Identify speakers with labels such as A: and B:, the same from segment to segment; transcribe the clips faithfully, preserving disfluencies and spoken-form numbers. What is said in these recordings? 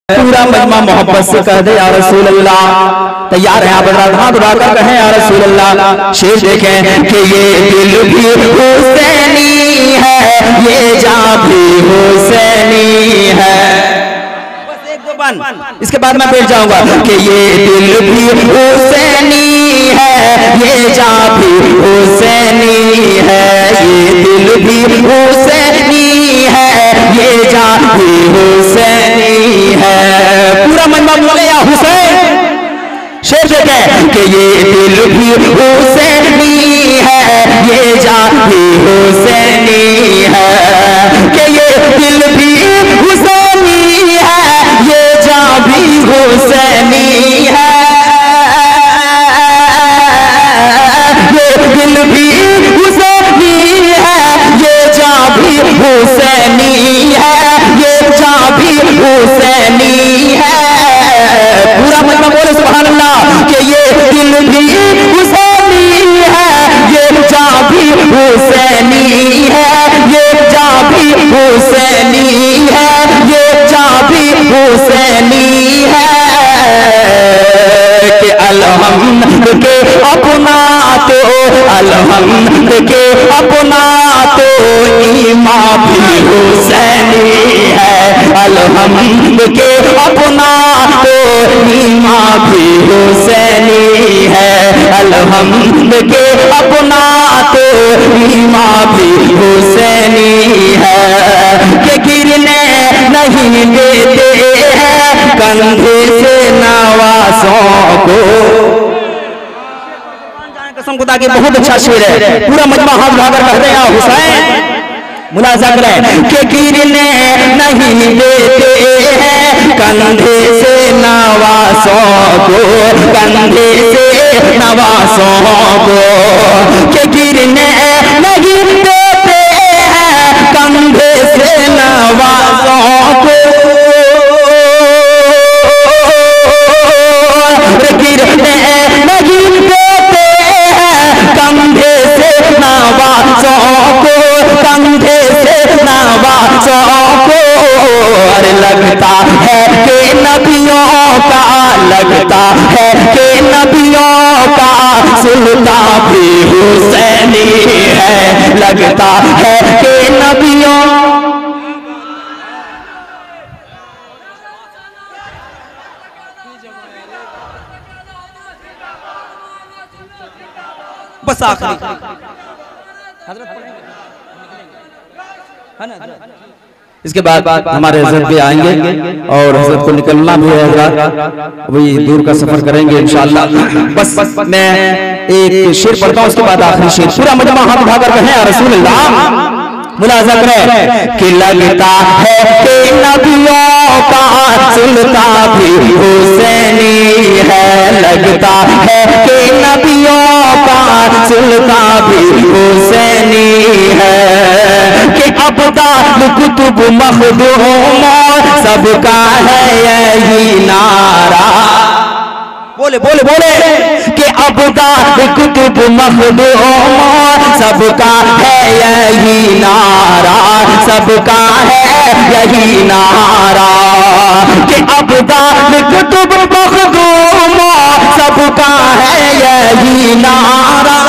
A: पूरा मजमा मोहब्बत से कह दे या रसूल अल्लाह। तैयार है आप हाथ उठाकर कहें या रसूल अल्लाह। शेर देखें कि ये दिल भी हुसैनी है, ये जान भी हुसैनी है। बस एक दो बार इसके बाद मैं बैठ जाऊंगा कि ये दिल भी हुसैनी है, ये जान भी हुसैनी है, ये दिल भी हुसैनी है, ये जान भी हुसैनी है। पूरा मजमा बोले या हुसैन। शेर से कह कि ये दिल भी हुसैनी है, ये जान भी हुसैनी है, कि ये दिल भी हुसैनी है, ये जान भी हुसैनी है, ये दिल भी हुसैनी है, ये जान भी हुसैनी है, ये जान भी हुसैनी है। पूरा मजमा बोले सुभान अल्लाह कि ये दिल भी हुसैनी है, ये जान भी हुसैनी है, ये जान भी हुसैनी है, ये जान भी हुसैनी है। कि अलहम्द के अपना तो अलहम्द के अपना तो ईमान भी हुसैनी है, अलहम्द के अपना तो ईमान भी हुसैनी है, अलहम्द के अपना तो ईमान भी हुसैनी है। कि गिरने नहीं देते हैं कंधे से नवासों को। कसम खुदा की बहुत अच्छा शेर है। पूरा मजमा हाथ उठाकर कहते हैं हुसैन। मुलाजा करें कि गिरने नहीं देते हैं कंधे से नवासों को, कंधे से नवासों को, कि गिरने नहीं देते हैं कंधे से नवासों को, गिरने नहीं देते हैं कंधे से नवासों को, कंधे से नवासों को। अरे लगता है कि नबियों का, लगता है कि नबियों का सुल्तान भी हुसैनी है, लगता है कि नबियों। बस आखिरी इसके बाद हमारे हजरत भी आएंगे और हजरत को निकलना भी होगा, वही दूर का सफर करेंगे इंशाअल्लाह। बस मैं एक शेर पढ़ता हूँ, उसके बाद आखिरी शेर। पूरा मजमा हाथ उठाकर कहें या रसूल अल्लाह। मुलाजा करें कि लगता है कि नबियों का सुल्तान भी हुसैनी है, लगता है कि नबियों का सुल्तान भी हुसैनी है, कि अब्दाल कुतुब मखदूम सबका है यही नारा। बोले बोले बोले कि अब्दाल कुतुब मखदूम सबका है यही नारा, सबका है यही नारा, कि अब्दाल कुतुब मखदूम सबका है यही नारा,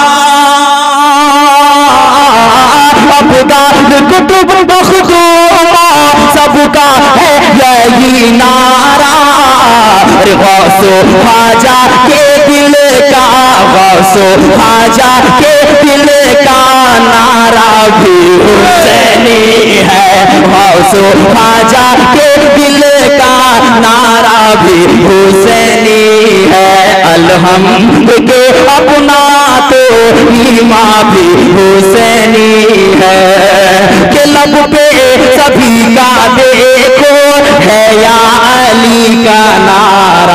A: अब्दाल कुतुब मखदूम सबका है यही नारा। अरे गौसो ख्वाजा के दिल का, गौसो ख्वाजा के दिल का नारा भी हुसैनी है, गौसो ख्वाजा के दिल का नारा भी हुसैनी है, अलहम्द के अपना तो ईमान भी हुसैनी है, कि लब पे सभी का देखो है या अली का नारा।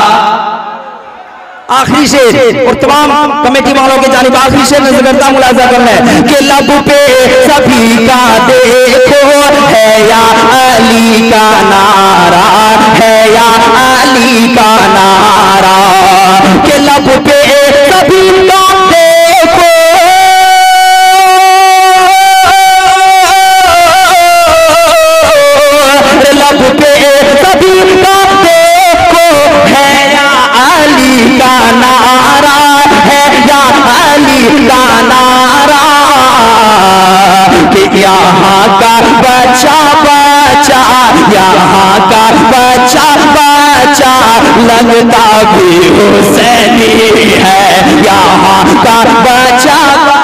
A: आखिरी शेर और तमाम कमेटी वालों के जानिब आखिरी शेर नजर करता मुलाजा करना है कि लब पे सभी का देखो है या अली का नारा, है या अली का नारा, कि लब पे सभी का देखो, लब पे सभी का यहाँ का बच्चा बच्चा, यहाँ का बच्चा बच्चा लगता भी हुसैनी है, यहाँ का बच्चा